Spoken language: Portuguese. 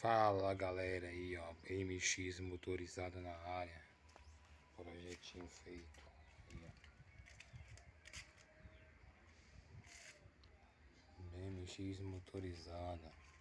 Fala galera aí, ó, MX motorizada na área, projetinho feito aí, ó. MX motorizada.